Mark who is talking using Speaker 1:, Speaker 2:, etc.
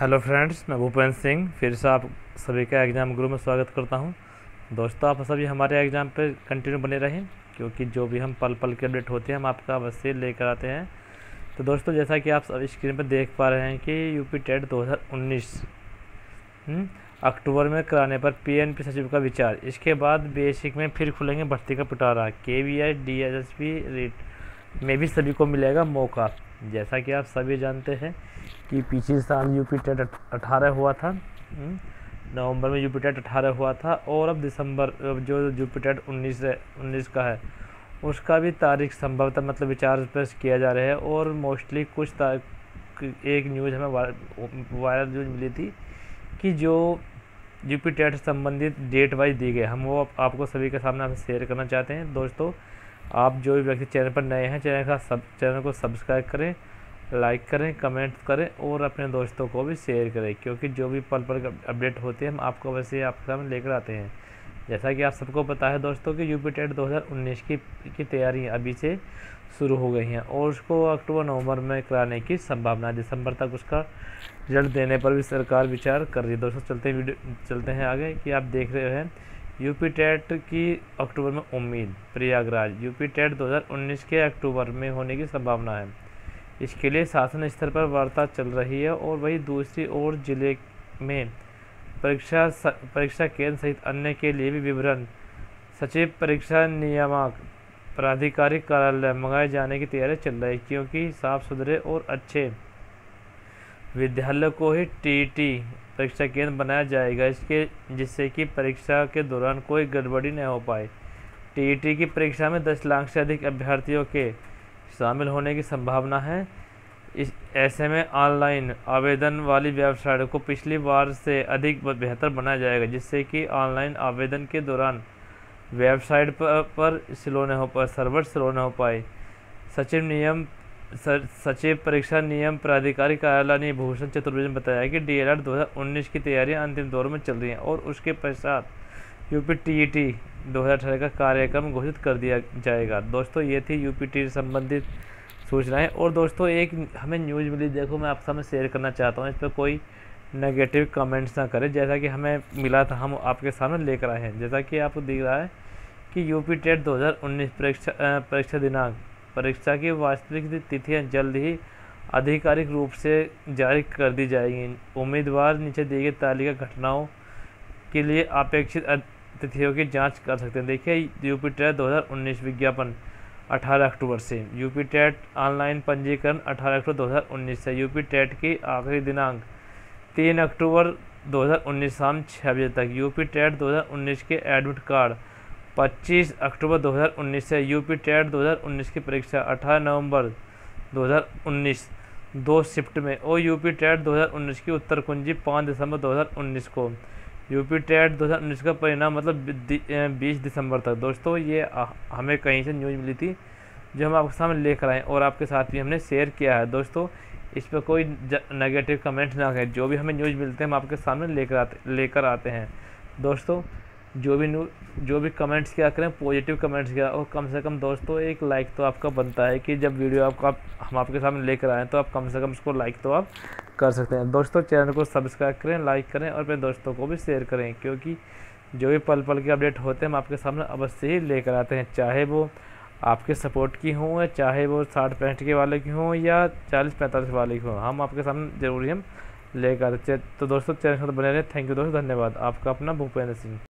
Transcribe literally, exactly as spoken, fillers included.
Speaker 1: Hello friends, मैं भूपेंद्र सिंह फिर से आप सभी का एग्ज़ाम गुरु में स्वागत करता हूं। दोस्तों, आप सभी हमारे एग्ज़ाम पे कंटिन्यू बने रहें, क्योंकि जो भी हम पल पल के अपडेट होते हैं हम आपका अवश्य लेकर आते हैं। तो दोस्तों, जैसा कि आप सब स्क्रीन पर देख पा रहे हैं कि यूपी टेट दो हज़ार उन्नीस अक्टूबर में कराने पर पीएनपी सचिव का विचार। इसके बाद बेसिक में फिर खुलेंगे भर्ती का पिटारा। केवीआई डीएसएसपी रीट में भी सभी को मिलेगा मौका। जैसा कि आप सभी जानते हैं कि पिछले साल यूपी टेट अठारह हुआ था, नवंबर में यूपी टेट अठारह हुआ था, और अब दिसंबर जो यूपी टेट उन्नीस उन्नीस का है उसका भी तारीख संभवतः मतलब विचार पर किया जा रहा है। और मोस्टली कुछ एक न्यूज़ हमें वायरल न्यूज़ मिली थी कि जो यूपी टेट संबंधित डेट वाइज दी गई, हम वो आपको सभी के सामने हम शेयर करना चाहते हैं। दोस्तों, आप जो भी व्यक्ति चैनल पर नए हैं, चैनल का सब चैनल को सब्सक्राइब करें, लाइक करें, कमेंट करें और अपने दोस्तों को भी शेयर करें, क्योंकि जो भी पल पल अपडेट होते हैं हम आपको वैसे आपके सामने लेकर आते हैं। जैसा कि आप सबको पता है दोस्तों कि यूपी टेट दो हज़ार उन्नीस की की तैयारी अभी से शुरू हो गई हैं और उसको अक्टूबर नवंबर में कराने की संभावना है। दिसंबर तक उसका रिजल्ट देने पर भी सरकार विचार कर रही है। दोस्तों, चलते हैं वीडियो चलते हैं आगे कि आप देख रहे हैं यूपी टेट की अक्टूबर में उम्मीद। प्रयागराज यूपी टेट दो हज़ार उन्नीस के अक्टूबर में होने की संभावना है। इसके लिए शासन स्तर पर वार्ता चल रही है और वही दूसरी ओर जिले में परीक्षा परीक्षा केंद्र सहित अन्य के लिए भी विवरण सचिव परीक्षा नियामक प्राधिकारी कार्यालय मंगाए जाने की तैयारी चल रही है, क्योंकि साफ सुथरे और अच्छे विद्यालय को ही टीईटी परीक्षा केंद्र बनाया जाएगा, इसके जिससे कि परीक्षा के दौरान कोई गड़बड़ी न हो पाए। टीईटी की परीक्षा में दस लाख से अधिक अभ्यर्थियों के शामिल होने की संभावना है। इस ऐसे में ऑनलाइन आवेदन वाली वेबसाइट को पिछली बार से अधिक बेहतर बनाया जाएगा, जिससे कि ऑनलाइन आवेदन के दौरान वेबसाइट पर, पर स्लो न हो पाए सर्वर स्लो न हो पाए। सचिव नियम सचिव परीक्षा नियम प्राधिकारी कार्यालय ने भूषण चतुर्वेदी ने बताया कि डीएलएड दो हज़ार उन्नीस की तैयारियां अंतिम दौर में चल रही हैं और उसके पश्चात यूपी टीईटी दो हज़ार अठारह का कार्यक्रम घोषित कर दिया जाएगा। दोस्तों, ये थी यूपी टी संबंधित सूचनाएं। और दोस्तों, एक हमें न्यूज़ मिली, देखो मैं आपके सामने शेयर करना चाहता हूँ, इस पर कोई नेगेटिव कमेंट्स ना करें। जैसा कि हमें मिला था हम आपके सामने लेकर आए हैं। जैसा कि आपको दिख रहा है कि यूपी टेट दो हज़ार उन्नीस परीक्षा परीक्षा दिनांक परीक्षा की वास्तविक तिथियाँ जल्द ही आधिकारिक रूप से जारी कर दी जाएंगी। उम्मीदवार नीचे दी गई तालिका घटनाओं के लिए अपेक्षित तिथियों की जांच कर सकते हैं। देखिए, यूपी टेट दो हज़ार उन्नीस विज्ञापन अठारह अक्टूबर से, यूपी टेट ऑनलाइन पंजीकरण अठारह अक्टूबर दो हज़ार उन्नीस से, यूपी टेट की आखिरी दिनांक तीन अक्टूबर दो हज़ार उन्नीस शाम छः बजे तक, यूपी टेट दो हज़ार उन्नीस के एडमिट कार्ड पच्चीस अक्टूबर दो हज़ार उन्नीस से, यूपी टेट दो हज़ार उन्नीस की परीक्षा अठारह नवंबर दो हज़ार उन्नीस दो शिफ्ट में, और यूपी टेट दो हज़ार उन्नीस की उत्तर कुंजी पाँच दिसंबर दो हज़ार उन्नीस को। यूपी टेट दो हज़ार उन्नीस का परिणाम मतलब बीस दिसंबर तक। दोस्तों, ये हमें कहीं से न्यूज़ मिली थी जो हम आपके सामने लेकर आए और आपके साथ भी हमने शेयर किया है। दोस्तों, इस पर कोई नेगेटिव कमेंट ना करें। जो भी हमें न्यूज़ मिलते हैं हम आपके सामने लेकर आते लेकर आते हैं। दोस्तों, जो भी न्यू जो भी कमेंट्स किया करें, पॉजिटिव कमेंट्स किया, और कम से कम दोस्तों एक लाइक तो आपका बनता है कि जब वीडियो आपको आप, हम आपके सामने लेकर आएँ तो आप कम से कम उसको लाइक तो आप कर सकते हैं। दोस्तों, चैनल को सब्सक्राइब करें, लाइक करें और अपने दोस्तों को भी शेयर करें, क्योंकि जो भी पल पल के अपडेट होते हैं हम आपके सामने अवश्य ही लेकर आते हैं, चाहे वो आपके सपोर्ट की हों या चाहे वो साठ पैंसठ के वाले की हों या चालीस पैंतालीस वाले की हों, हम आपके सामने जरूरी हम लेकर आते हैं। तो दोस्तों, चैनल पर बने रहे। थैंक यू दोस्तों, धन्यवाद। आपका अपना भूपेंद्र सिंह।